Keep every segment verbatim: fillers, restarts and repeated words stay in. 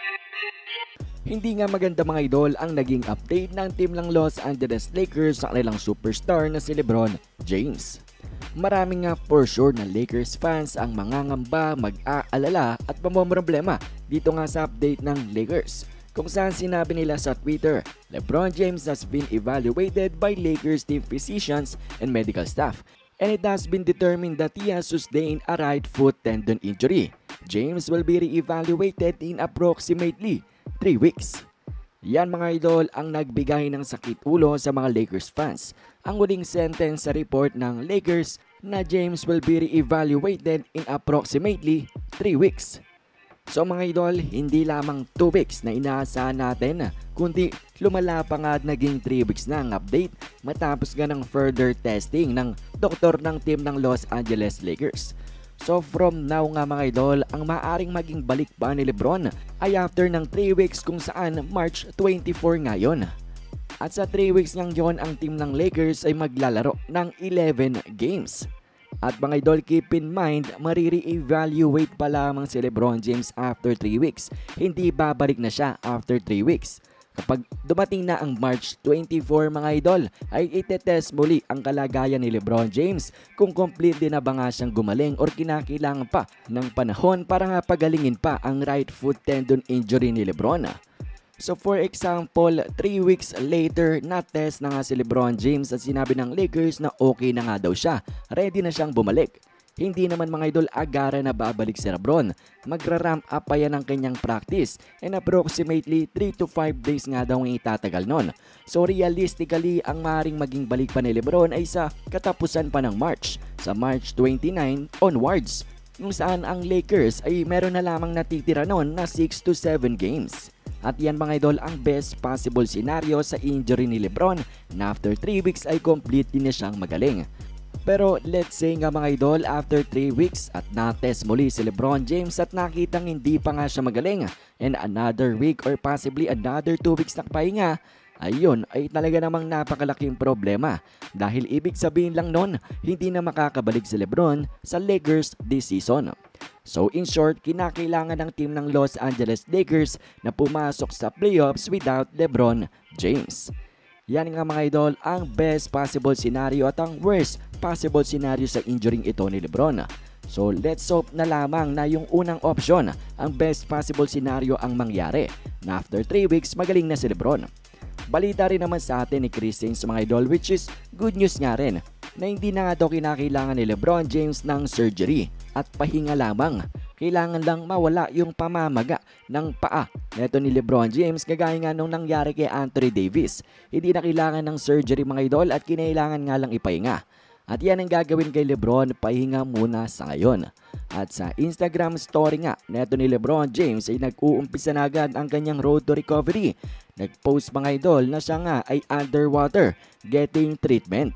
Hindi nga maganda mga idol ang naging update ng team ng Los Angeles Lakers sa kanilang superstar na si LeBron James. Marami nga for sure na Lakers fans ang mangangamba, mag-aalala at mamomroblema dito nga sa update ng Lakers, kung saan sinabi nila sa Twitter, LeBron James has been evaluated by Lakers team physicians and medical staff, and it has been determined that he has sustained a right foot tendon injury. James will be re-evaluated in approximately three weeks. Yan mga idol ang nagbigay ng sakit ulo sa mga Lakers fans. Ang huling sentence sa report ng Lakers na James will be re-evaluated in approximately three weeks. So mga idol, hindi lamang two weeks na inaasahan natin, kundi lumala pa nga at naging three weeks na ang update matapos nga ng further testing ng doktor ng team ng Los Angeles Lakers. So from now nga mga idol, ang maaring maging balik pa ni LeBron ay after ng three weeks kung saan March twenty-four ngayon. At sa three weeks ngang yon, ang team ng Lakers ay maglalaro ng eleven games. At mga idol, keep in mind, marire-evaluate pa lamang si LeBron James after three weeks. Hindi babalik na siya after three weeks. Kapag dumating na ang March twenty-four mga idol, ay itetest muli ang kalagayan ni LeBron James kung complete din na ba nga siyang gumaling or kinakailangan pa ng panahon para nga pagalingin pa ang right foot tendon injury ni LeBron. So for example, three weeks later, na-test na nga si LeBron James at sinabi ng Lakers na okay na nga daw siya, ready na siyang bumalik. Hindi naman mga idol agara na babalik si LeBron. Magra-ramp up pa yan ang kanyang practice and approximately three to five days nga daw ang itatagal nun. So realistically, ang maaaring maging balik pa ni LeBron ay sa katapusan pa ng March, sa March twenty-nine onwards, kung saan ang Lakers ay meron na lamang natitira nun na six to seven games. At yan mga idol ang best possible scenario sa injury ni LeBron na after three weeks ay complete din na siyang magaling. Pero let's say nga mga idol, after three weeks at na-test muli si LeBron James at nakitang hindi pa nga siya magaling and another week or possibly another two weeks na pahinga, ayun ay talaga namang napakalaking problema dahil ibig sabihin lang nun, hindi na makakabalik si LeBron sa Lakers this season. So in short, kinakailangan ng team ng Los Angeles Lakers na pumasok sa playoffs without LeBron James. Yan nga mga idol ang best possible scenario at ang worst possible scenario sa injuring ito ni LeBron. So let's hope na lamang na yung unang option, ang best possible scenario ang mangyari na after three weeks magaling na si LeBron. Balita rin naman sa atin ni Chris Haynes mga idol, which is good news nga rin na hindi na nga daw kinakailangan ni LeBron James ng surgery at pahinga lamang. Kailangan lang mawala yung pamamaga ng paa neto ni LeBron James kagaya nga nung nangyari kay Anthony Davis. Hindi na kailangan ng surgery mga idol at kinailangan nga lang ipahinga. At yan ang gagawin kay LeBron, pahinga muna sa ngayon. At sa Instagram story nga neto ni LeBron James ay nag-uumpisa na agad ang kanyang road to recovery. Nag-post mga idol na siya nga ay underwater getting treatment.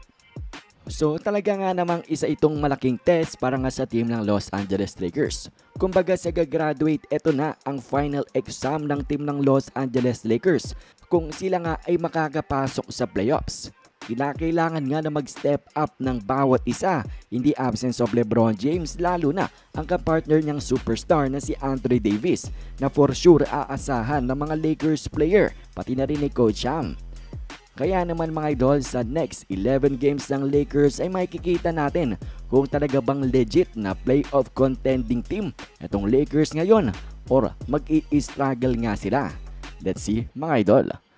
So talaga nga namang isa itong malaking test para nga sa team ng Los Angeles Lakers. Kumbaga sa gagraduate, eto na ang final exam ng team ng Los Angeles Lakers kung sila nga ay makakapasok sa playoffs. Kinakailangan nga na mag-step up ng bawat isa, hindi absence of LeBron James, lalo na ang kapartner niyang superstar na si Anthony Davis na for sure aasahan ng mga Lakers player, pati na rin ni Coach Sham. Kaya naman mga idol, sa next eleven games ng Lakers ay makikita natin kung talaga bang legit na playoff contending team itong Lakers ngayon or mag-i-struggle nga sila. Let's see mga idol.